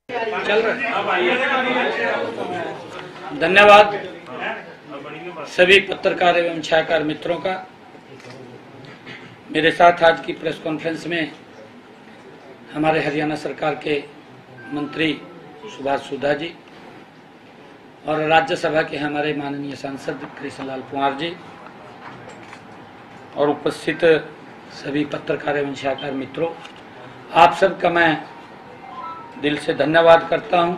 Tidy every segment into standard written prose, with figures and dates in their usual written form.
चल रहा। धन्यवाद सभी पत्रकार एवं छायाकार मित्रों का। मेरे साथ आज की प्रेस कॉन्फ्रेंस में हमारे हरियाणा सरकार के मंत्री सुभाष सुधा जी और राज्यसभा के हमारे माननीय सांसद कृष्णलाल पंवार जी और उपस्थित सभी पत्रकार एवं छायाकार मित्रों, आप सबका मैं दिल से धन्यवाद करता हूं।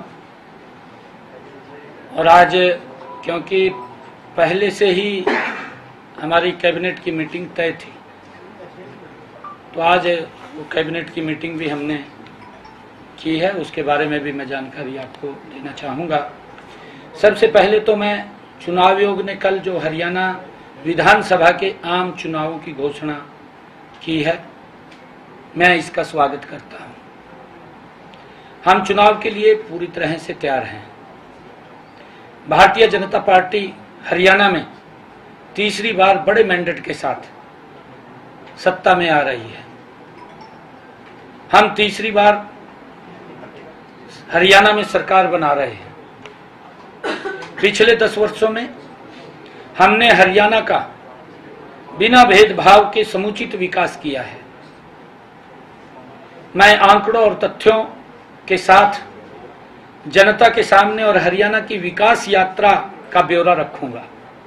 और आज क्योंकि पहले से ही हमारी कैबिनेट की मीटिंग तय थी, तो आज वो कैबिनेट की मीटिंग भी हमने की है, उसके बारे में भी मैं जानकारी आपको देना चाहूँगा। सबसे पहले तो मैं चुनाव आयोग ने कल जो हरियाणा विधानसभा के आम चुनावों की घोषणा की है, मैं इसका स्वागत करता हूँ। हम चुनाव के लिए पूरी तरह से तैयार हैं। भारतीय जनता पार्टी हरियाणा में तीसरी बार बड़े मैंडेट के साथ सत्ता में आ रही है। हम तीसरी बार हरियाणा में सरकार बना रहे हैं। पिछले 10 वर्षों में हमने हरियाणा का बिना भेदभाव के समुचित विकास किया है। मैं आंकड़ों और तथ्यों के साथ जनता के सामने और हरियाणा की विकास यात्रा का ब्यौरा रखूंगा।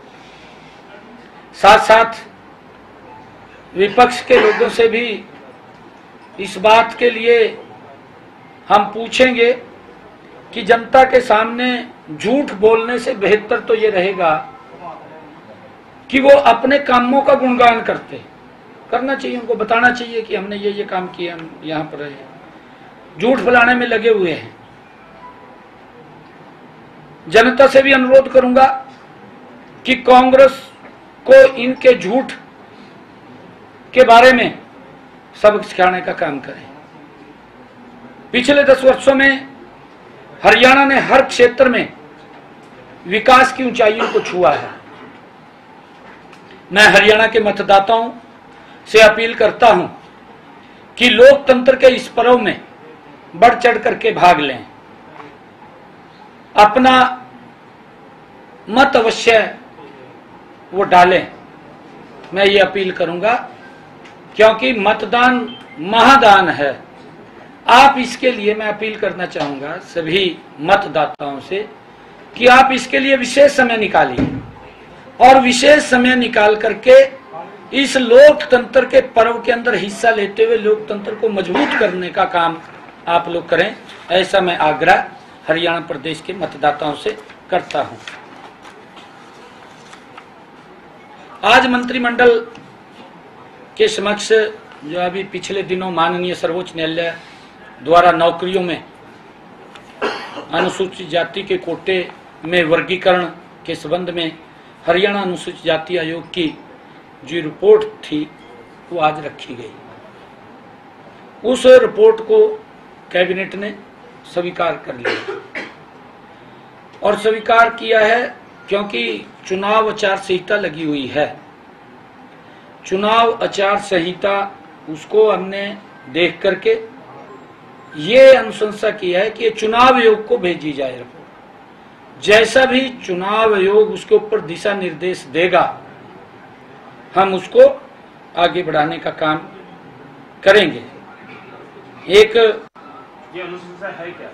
साथ साथ विपक्ष के लोगों से भी इस बात के लिए हम पूछेंगे कि जनता के सामने झूठ बोलने से बेहतर तो ये रहेगा कि वो अपने कामों का गुणगान करना चाहिए। उनको बताना चाहिए कि हमने ये काम किया, हम यहाँ पर रहे। झूठ फैलाने में लगे हुए हैं। जनता से भी अनुरोध करूंगा कि कांग्रेस को इनके झूठ के बारे में सबक सिखाने का काम करें। पिछले 10 वर्षों में हरियाणा ने हर क्षेत्र में विकास की ऊंचाइयों को छुआ है। मैं हरियाणा के मतदाताओं से अपील करता हूं कि लोकतंत्र के इस पर्व में बढ़ चढ़ करके भाग लें। अपना मत अवश्य वो डालें। मैं ये अपील करूंगा क्योंकि मतदान महादान है। आप इसके लिए मैं अपील करना चाहूंगा सभी मतदाताओं से कि आप इसके लिए विशेष समय निकालिए और विशेष समय निकाल करके इस लोकतंत्र के पर्व के अंदर हिस्सा लेते हुए लोकतंत्र को मजबूत करने का काम आप लोग करें। ऐसा मैं आग्रह हरियाणा प्रदेश के मतदाताओं से करता हूं। आज मंत्रिमंडल के समक्ष जो अभी पिछले दिनों माननीय सर्वोच्च न्यायालय द्वारा नौकरियों में अनुसूचित जाति के कोटे में वर्गीकरण के संबंध में हरियाणा अनुसूचित जाति आयोग की जो रिपोर्ट थी वो आज रखी गई। उस रिपोर्ट को कैबिनेट ने स्वीकार कर लिया और स्वीकार किया है क्योंकि चुनाव आचार संहिता लगी हुई है। चुनाव आचार संहिता उसको हमने देख करके ये अनुशंसा किया है कि ये चुनाव आयोग को भेजी जाए रिपोर्ट। जैसा भी चुनाव आयोग उसके ऊपर दिशा निर्देश देगा, हम उसको आगे बढ़ाने का काम करेंगे। एक ये अनुशंसा है क्या?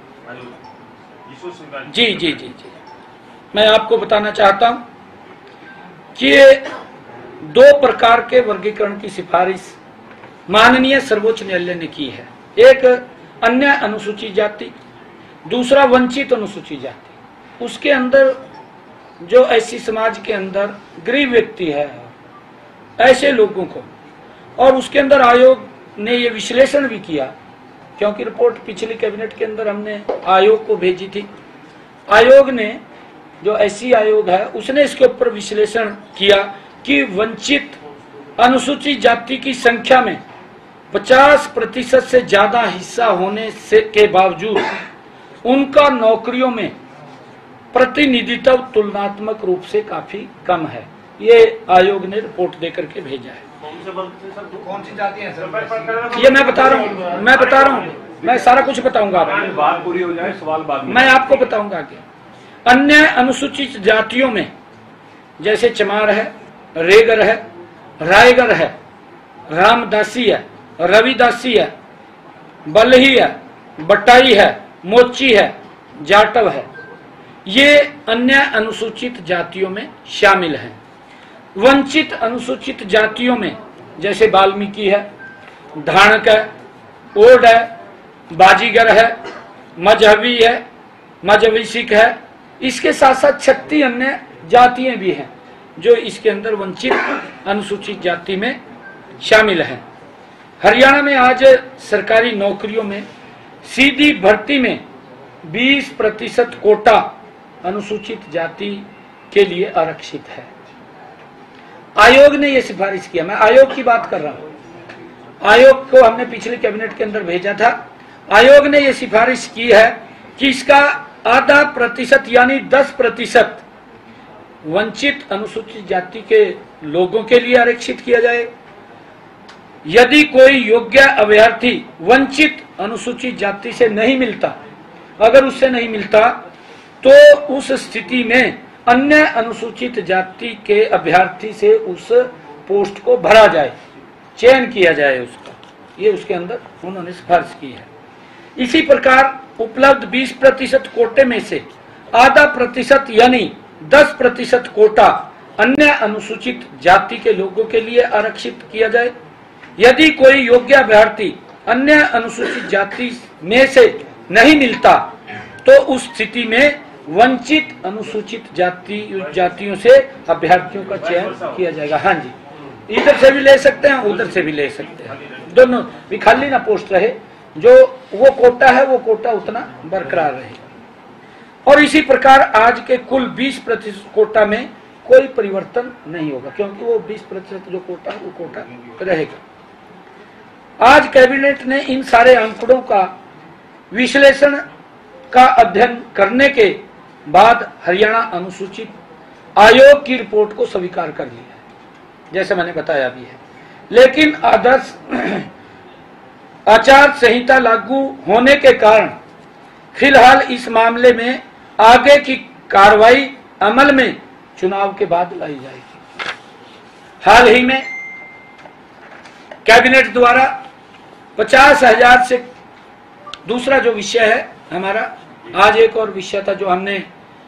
जी जी जी जी मैं आपको बताना चाहता हूं कि ये 2 प्रकार के वर्गीकरण की सिफारिश माननीय सर्वोच्च न्यायालय ने की है। एक अन्य अनुसूचित जाति, दूसरा वंचित अनुसूचित जाति। उसके अंदर जो ऐसी समाज के अंदर गरीब व्यक्ति है, ऐसे लोगों को, और उसके अंदर आयोग ने ये विश्लेषण भी किया क्योंकि रिपोर्ट पिछली कैबिनेट के अंदर हमने आयोग को भेजी थी। आयोग ने जो ऐसी आयोग है उसने इसके ऊपर विश्लेषण किया कि वंचित अनुसूचित जाति की संख्या में 50% से ज्यादा हिस्सा होने से के बावजूद उनका नौकरियों में प्रतिनिधित्व तुलनात्मक रूप से काफी कम है। ये आयोग ने रिपोर्ट देकर के भेजा है। कौन सी जाति है सर? ये मैं बता रहा हूँ मैं सारा कुछ बताऊंगा आपको, बात पूरी हो जाए सवाल बाद में मैं आपको बताऊंगा कि अन्य अनुसूचित जातियों में जैसे चमार है, रेगर है, रायगर है, रामदासी है, रविदासी है, बलही है, बटाई है, मोची है, जाटव है, ये अन्य अनुसूचित जातियों में शामिल हैं। वंचित अनुसूचित जातियों में जैसे वाल्मीकि है, धाणक है, ओड है, बाजीगर है, मजहबी है, मजहबी सिख है, इसके साथ साथ 36 अन्य जातियां भी हैं जो इसके अंदर वंचित अनुसूचित जाति में शामिल हैं। हरियाणा में आज सरकारी नौकरियों में सीधी भर्ती में 20% कोटा अनुसूचित जाति के लिए आरक्षित है। आयोग ने यह सिफारिश किया, मैं आयोग की बात कर रहा हूं। आयोग को हमने पिछले कैबिनेट के अंदर भेजा था। आयोग ने यह सिफारिश की है कि इसका आधा प्रतिशत यानी 10% वंचित अनुसूचित जाति के लोगों के लिए आरक्षित किया जाए। यदि कोई योग्य अभ्यर्थी वंचित अनुसूचित जाति से नहीं मिलता, अगर उससे नहीं मिलता तो उस स्थिति में अन्य अनुसूचित जाति के अभ्यर्थी से उस पोस्ट को भरा जाए, चयन किया जाए उसका। ये उसके अंदर उन्होंने सिफारिश की है। इसी प्रकार उपलब्ध 20% कोटे में से आधा प्रतिशत यानी 10% कोटा अन्य अनुसूचित जाति के लोगों के लिए आरक्षित किया जाए। यदि कोई योग्य अभ्यर्थी अन्य अनुसूचित जाति में से नहीं मिलता तो उस स्थिति में वंचित अनुसूचित जातियों से अभ्यर्थियों का चयन किया जाएगा। हाँ जी, इधर से भी ले सकते हैं, उधर से भी ले सकते हैं, दोनों भी खाली ना पोस्ट रहे, जो वो कोटा है वो कोटा उतना बरकरार रहे। और इसी प्रकार आज के कुल 20% कोटा में कोई परिवर्तन नहीं होगा, क्योंकि वो 20% जो कोटा है वो कोटा रहेगा। आज कैबिनेट ने इन सारे आंकड़ों का विश्लेषण का अध्ययन करने के बाद हरियाणा अनुसूचित आयोग की रिपोर्ट को स्वीकार कर लिया है, जैसे मैंने बताया भी है। लेकिन आदर्श आचार संहिता लागू होने के कारण फिलहाल इस मामले में आगे की कार्रवाई अमल में चुनाव के बाद लाई जाएगी। हाल ही में कैबिनेट द्वारा 50,000 से दूसरा जो विषय है हमारा, आज एक और विषय था जो हमने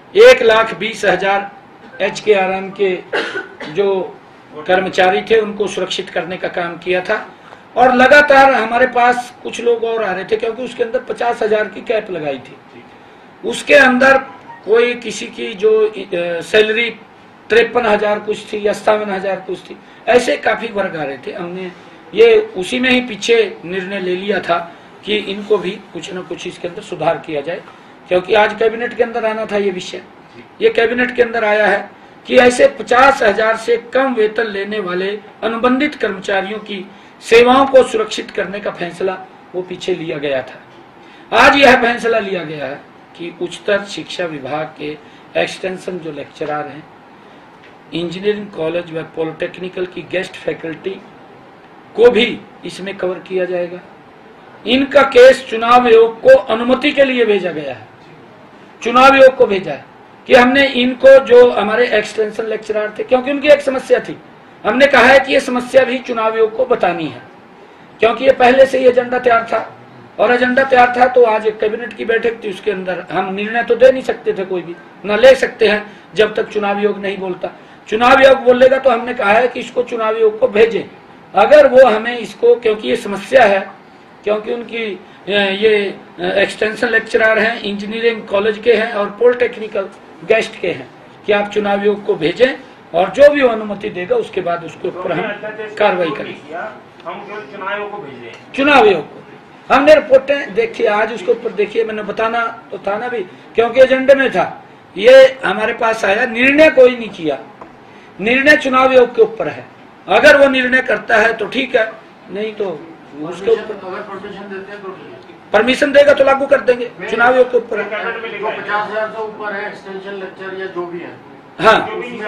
1,20,000 HKRM के जो कर्मचारी थे उनको सुरक्षित करने का काम किया था। और लगातार हमारे पास कुछ लोग और आ रहे थे, क्योंकि उसके अंदर 50,000 की कैप लगाई थी। उसके अंदर कोई किसी की जो सैलरी 53,000 कुछ थी या 57,000 कुछ थी, ऐसे काफी वर्ग आ रहे थे। हमने ये उसी में ही पीछे निर्णय ले लिया था कि इनको भी कुछ न कुछ इसके अंदर सुधार किया जाए, क्योंकि आज कैबिनेट के अंदर आना था ये विषय। ये कैबिनेट के अंदर आया है कि ऐसे 50,000 से कम वेतन लेने वाले अनुबंधित कर्मचारियों की सेवाओं को सुरक्षित करने का फैसला वो पीछे लिया गया था। आज यह फैसला लिया गया है कि उच्चतर शिक्षा विभाग के एक्सटेंशन जो लेक्चरर हैं, इंजीनियरिंग कॉलेज व पॉलिटेक्निकल की गेस्ट फैकल्टी को भी इसमें कवर किया जाएगा। इनका केस चुनाव आयोग को अनुमति के लिए भेजा गया है। चुनाव आयोग को भेजा है कि हमने इनको, जो हमारे एक्सटेंशन लेक्चरर थे, क्योंकि उनकी एक समस्या थी, हमने कहा है कि ये समस्या भी चुनाव आयोग को बतानी है, क्योंकि ये पहले से ही एजेंडा तैयार था। और एजेंडा तैयार था तो आज एक कैबिनेट की बैठक थी, उसके अंदर हम निर्णय तो दे नहीं सकते थे, कोई भी ना ले सकते हैं जब तक चुनाव आयोग नहीं बोलता। चुनाव आयोग बोलेगा तो हमने कहा है कि इसको चुनाव आयोग को भेजें। अगर वो हमें इसको, क्योंकि ये समस्या है, क्योंकि उनकी ये एक्सटेंशन लेक्चरर हैं, इंजीनियरिंग कॉलेज के हैं और पॉलिटेक्निकल गेस्ट के हैं, कि आप चुनाव आयोग को भेजें और जो भी वो अनुमति देगा उसके बाद उसके ऊपर हम कार्रवाई करें। हम चुनाव आयोग को भेजे, चुनाव आयोग को हमने रिपोर्टें देखी, आज उसके ऊपर देखिए, मैंने बताना तो था ना भी, क्योंकि एजेंडे में था। ये हमारे पास आया, निर्णय कोई नहीं किया, निर्णय चुनाव आयोग के ऊपर है। अगर वो निर्णय करता है तो ठीक है, नहीं तो उसके ऊपर परमिशन देगा तो लागू कर देंगे, चुनाव आयोग के ऊपर है। 50,000 से ऊपर है एक्सटेंशन लेक्चर या जो भी है, हाँ,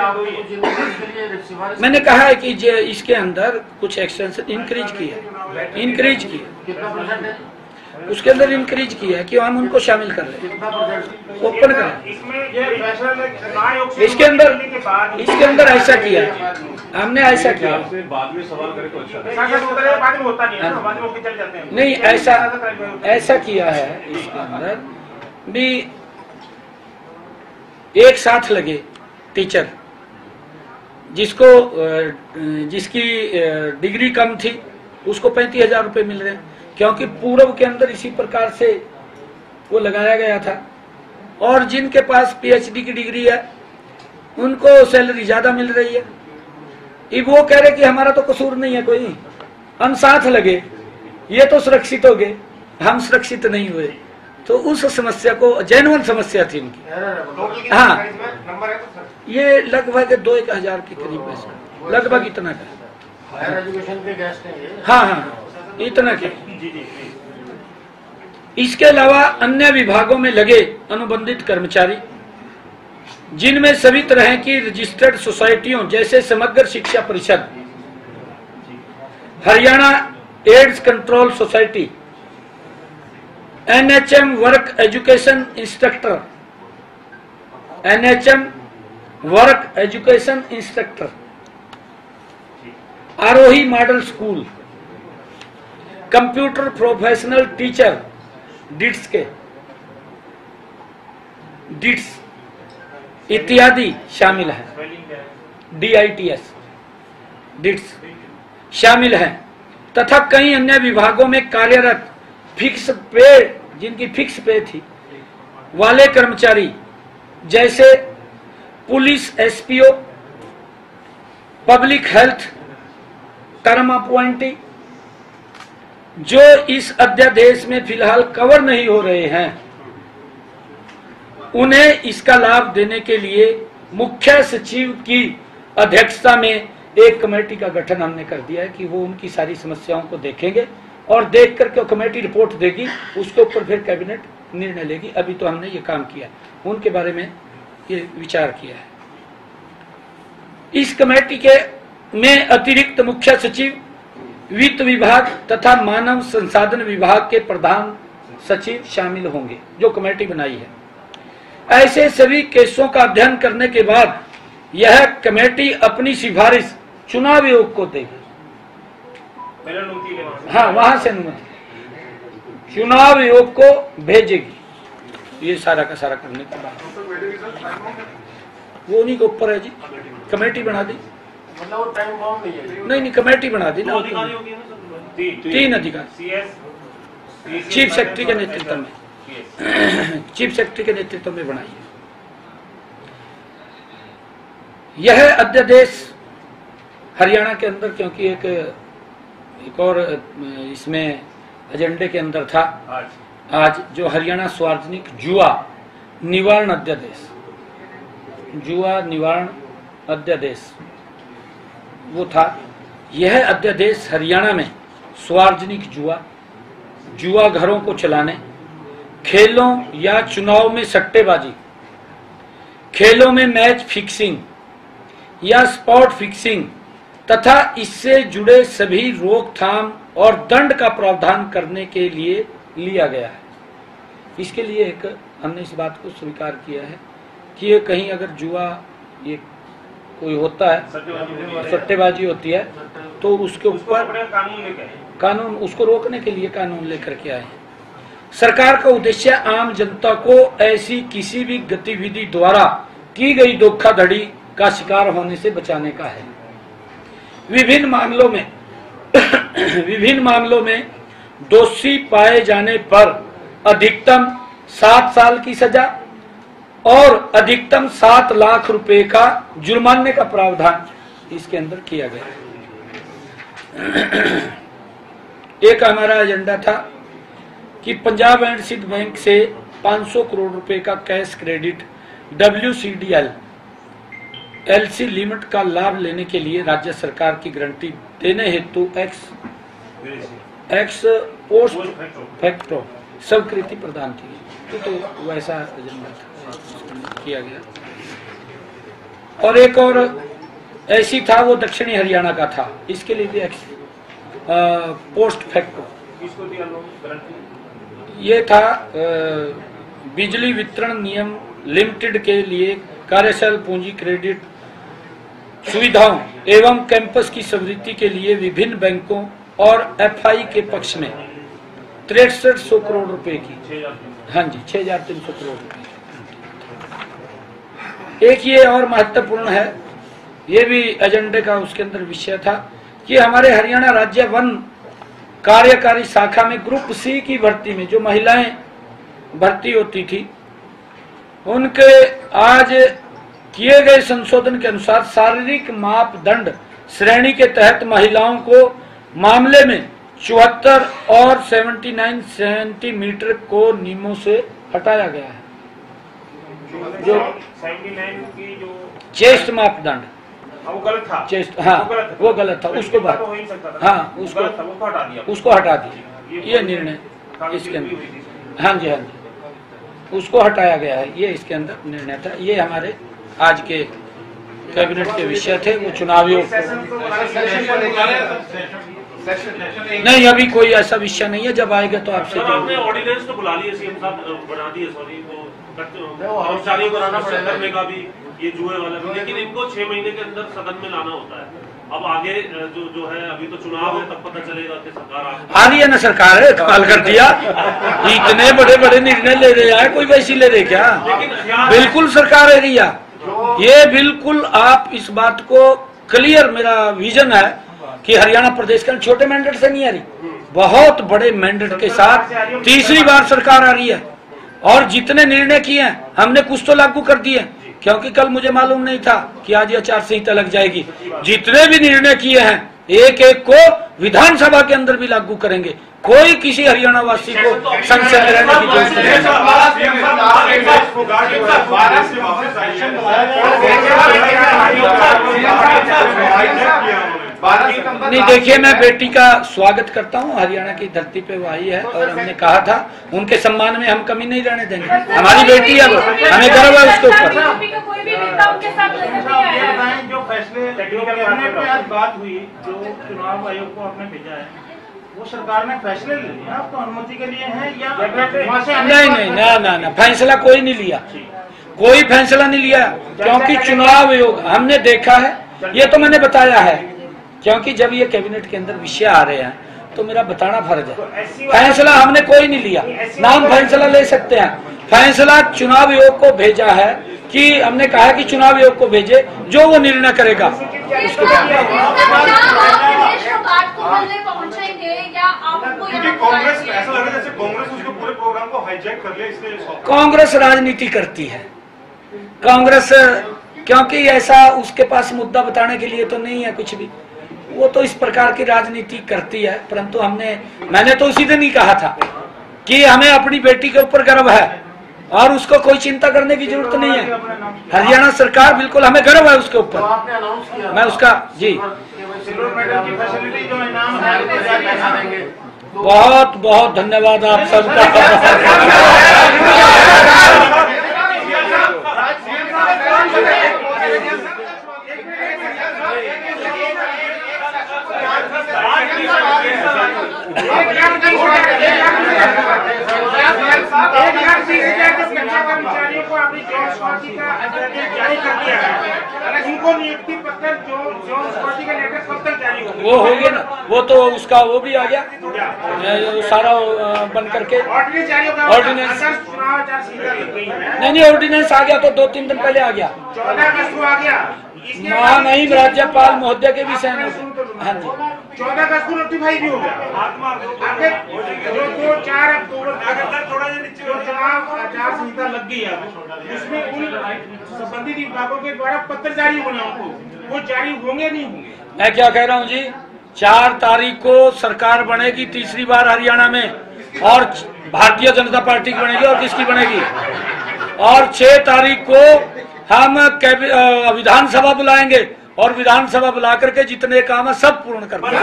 मैंने कहा है कि इसके अंदर कुछ एक्सटेंशन इंक्रीज की है, इंक्रीज की। कितना परसेंट है? उसके अंदर इंक्रीज किया है कि हम उनको शामिल कर रहे हैं, ओपन करें। इसके अंदर ऐसा किया है, हमने ऐसा किया। बाद में सवाल करें तो अच्छा नहीं, ऐसा किया है इसके अंदर भी एक साथ लगे टीचर जिसकी डिग्री कम थी उसको 35,000 रुपये मिल रहे हैं, क्योंकि पूर्व के अंदर इसी प्रकार से वो लगाया गया था। और जिनके पास पीएचडी की डिग्री है उनको सैलरी ज्यादा मिल रही है। ये वो कह रहे कि हमारा तो कसूर नहीं है कोई, हम साथ लगे, ये तो सुरक्षित हो गए, हम सुरक्षित नहीं हुए। तो उस समस्या को जेन्युइन समस्या थी उनकी। हाँ, ये लगभग 2-1 हजार के करीब है, लगभग इतना का। हायर एजुकेशन के गेस्ट हैं ये। हाँ, इतना का। इसके अलावा अन्य विभागों में लगे अनुबंधित कर्मचारी जिनमें सभी तरह की रजिस्टर्ड सोसाइटियों जैसे Samagra Shiksha Parishad, Haryana AIDS control society, NHM work education instructor, NHM work education instructor, Aarohi model school, computer professional teacher डिट्स इत्यादि शामिल है। DITS डिट्स शामिल है तथा कई अन्य विभागों में कार्यरत फिक्स पे, जिनकी फिक्स पे थी, वाले कर्मचारी जैसे police SPO, public health term appointee, जो इस अध्यादेश में फिलहाल कवर नहीं हो रहे हैं, उन्हें इसका लाभ देने के लिए मुख्य सचिव की अध्यक्षता में एक कमेटी का गठन हमने कर दिया है कि वो उनकी सारी समस्याओं को देखेंगे और देख करके कमेटी रिपोर्ट देगी, उसके ऊपर फिर कैबिनेट निर्णय लेगी। अभी तो हमने ये काम किया, उनके बारे में ये विचार किया है। इस कमेटी के में अतिरिक्त मुख्य सचिव, वित्त विभाग तथा मानव संसाधन विभाग के प्रधान सचिव शामिल होंगे, जो कमेटी बनाई है। ऐसे सभी केसों का अध्ययन करने के बाद यह कमेटी अपनी सिफारिश चुनाव आयोग को देगी। हाँ, वहां से अनुमति चुनाव आयोग को भेजेगी। ये सारा का सारा करने के बाद वो उन्हीं के ऊपर है जी, कमेटी बना दी। मतलब वो टाइम बॉम्ब नहीं है। नहीं, कमेटी बना दी ना, 3 अधिकारी चीफ सेक्रेटरी के नेतृत्व में, चीफ सेक्रेटरी के नेतृत्व में बनाई है। यह अध्यादेश हरियाणा के अंदर, क्योंकि एक और इसमें एजेंडे के अंदर था आज जो हरियाणा सार्वजनिक जुआ निवारण अध्यादेश, जुआ निवारण अध्यादेश वो था। यह अध्यादेश हरियाणा में सार्वजनिक जुआ घरों को चलाने, खेलों या चुनाव में सट्टेबाजी, खेलों में मैच फिक्सिंग या स्पॉट फिक्सिंग तथा इससे जुड़े सभी रोकथाम और दंड का प्रावधान करने के लिए लिया गया है। इसके लिए एक हमने इस बात को स्वीकार किया है कि ये कहीं अगर जुआ ये कोई होता है, सट्टेबाजी होती है, तो उसके ऊपर कानून उसको रोकने के लिए कानून लेकर के आए हैं। सरकार का उद्देश्य आम जनता को ऐसी किसी भी गतिविधि द्वारा की गई धोखाधड़ी का शिकार होने से बचाने का है। विभिन्न मामलों में दोषी पाए जाने पर अधिकतम 7 साल की सजा और अधिकतम 7 लाख रुपए का जुर्माने का प्रावधान इसके अंदर किया गया। एक हमारा एजेंडा था कि पंजाब एंड सिंध बैंक से 500 करोड़ रुपए का cash credit WCDL LC limit का लाभ लेने के लिए राज्य सरकार की गारंटी देने हेतु एक्स पोस्ट फैक्टो स्वीकृति प्रदान की गई। तो वैसा एजेंडा किया गया। और एक और ऐसी था, वो दक्षिणी हरियाणा का था, इसके लिए भी पोस्ट फैक्टो ये था बिजली वितरण निगम लिमिटेड के लिए कार्यशील पूंजी क्रेडिट सुविधाओं एवं कैंपस की स्वीकृति के लिए विभिन्न बैंकों और एफआई के पक्ष में 6300 करोड़ रुपए की, हाँ जी 6300 करोड़ रुपए। एक ये और महत्वपूर्ण है, ये भी एजेंडे का उसके अंदर विषय था कि हमारे हरियाणा राज्य वन कार्यकारी शाखा में ग्रुप सी की भर्ती में जो महिलाएं भर्ती होती थी, उनके आज किए गए संशोधन के अनुसार शारीरिक मापदंड श्रेणी के तहत महिलाओं को मामले में 74 और 79 सेंटीमीटर को नियमों से हटाया गया है। जो 79 की जो चेस्ट मापदंड वो गलत था, चेस्ट, हाँ वो गलत था, उसको बात, हाँ उसको हटा दिया। ये निर्णय इसके अंदर, हाँ जी उसको हटाया गया है, ये इसके अंदर निर्णय था। ये हमारे आज के कैबिनेट के विषय थे। वो चुनावियों नहीं, अभी कोई ऐसा विषय नहीं है, जब आएगा तो आपसे आपने ऑर्डिनेंस तो बुला लिया, सीएम साहब बना दिए, सॉरी वो कर्मचारियों को करने का भी ये जुए वाला भी, लेकिन इनको 6 महीने के अंदर सदन में लाना होता है। अब आगे जो है, अभी तो चुनाव है, तब पता चलेगा कि सरकार आ रही है ना, सरकार है कमाल कर दिया, इतने बड़े बड़े निर्णय ले रहे हैं, कोई वैसी ले रहे क्या? बिल्कुल सरकार है रिया, ये बिल्कुल आप इस बात को क्लियर, मेरा विजन है कि हरियाणा प्रदेश का छोटे मैंडेट से नहीं आ रही, बहुत बड़े मैंडेट के साथ तीसरी बार सरकार आ रही है। और जितने निर्णय किए हैं हमने कुछ तो लागू कर दिए, क्योंकि कल मुझे मालूम नहीं था कि आज आचार संहिता लग जाएगी। जितने भी निर्णय किए हैं एक एक को विधानसभा के अंदर भी लागू करेंगे। कोई किसी हरियाणा वासी को संसद में रहने की जरूरत नहीं। देखिए, मैं बेटी का स्वागत करता हूं, हरियाणा की धरती पे वो आई है और हमने कहा था उनके सम्मान में हम कमी नहीं रहने देंगे। हमारी बेटी है वो, हमें गर्व है उसके ऊपर। जो फैसले आज बात हुई, जो चुनाव आयोग को आपने भेजा है, वो सरकार ने फैसले ले लिया आपको अनुमति के लिए है या नहीं, फैसला कोई नहीं लिया, कोई फैसला नहीं लिया, क्योंकि चुनाव आयोग हमने देखा है, ये तो मैंने बताया है, क्योंकि जब ये कैबिनेट के अंदर विषय आ रहे हैं तो मेरा बताना फर्ज है। फैसला हमने कोई नहीं लिया, ना हम फैसला ले सकते हैं। फैसला चुनाव आयोग को भेजा है कि हमने कहा कि चुनाव आयोग को भेजे, जो वो निर्णय करेगा उसके बाद। कांग्रेस राजनीति करती है, कांग्रेस, क्योंकि ऐसा उसके पास मुद्दा बताने के लिए तो नहीं है कुछ भी, वो तो इस प्रकार की राजनीति करती है। परंतु मैंने तो उसी दिन ही कहा था कि हमें अपनी बेटी के ऊपर गर्व है और उसको कोई चिंता करने की जरूरत नहीं है। हरियाणा सरकार बिल्कुल, हमें गर्व है उसके ऊपर। मैं उसका जी बहुत बहुत धन्यवाद आप सबका। कर्मचारियों को अपनी जॉब स्कॉटी का जारी कर दिया है, उनको नियुक्ति पत्र जॉब स्कॉटी का लेटर कब तक जारी होगा? वो हो गया ना, वो तो उसका वो भी आ गया सारा बन करके ऑर्डिनेंस। नहीं, ऑर्डिनेंस आ गया तो 2-3 दिन पहले आ गया। 14 अगस्त को आ गया। महामहिम राज्यपाल महोदय के भी सहमति। हाँ जी, 14 अगस्त को नोटिफाई भी हो गया। आगे जो 2-4 अक्टूबर जो चुनाव आचार संहिता लग गई है, उसमें उन संबंधित विभागों के द्वारा पत्र जारी होने उनको, वो जारी होंगे नहीं होंगे? मैं क्या कह रहा हूँ जी, 4 तारीख को सरकार बनेगी तीसरी बार हरियाणा में, और भारतीय जनता पार्टी की बनेगी, और किसकी बनेगी? और 6 तारीख को हम विधानसभा बुलाएंगे और विधानसभा बुला करके जितने काम है सब पूर्ण कर देंगे।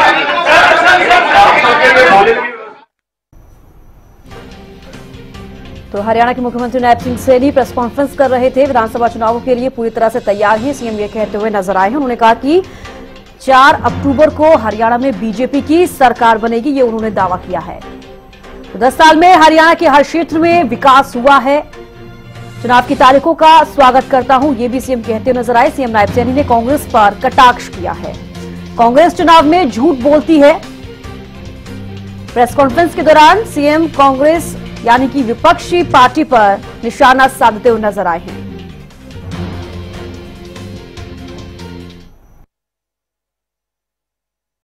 तो हरियाणा के मुख्यमंत्री नायब सिंह सैनी प्रेस कॉन्फ्रेंस कर रहे थे। विधानसभा चुनावों के लिए पूरी तरह से तैयार हैं, सीएम ये कहते हुए नजर आए हैं। उन्होंने कहा कि 4 अक्टूबर को हरियाणा में बीजेपी की सरकार बनेगी, ये उन्होंने दावा किया है। तो 10 साल में हरियाणा के हर क्षेत्र में विकास हुआ है। चुनाव की तारीखों का स्वागत करता हूं, ये भी सीएम कहते हुए नजर आए। सीएम नायब सैनी ने कांग्रेस पर कटाक्ष किया है। कांग्रेस चुनाव में झूठ बोलती है। प्रेस कॉन्फ्रेंस के दौरान सीएम कांग्रेस यानी कि विपक्षी पार्टी पर निशाना साधते हुए नजर आए हैं।